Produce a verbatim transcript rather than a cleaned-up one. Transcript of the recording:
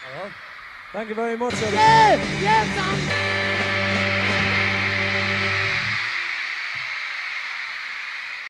Well, thank you very much, everyone. Yeah, yeah,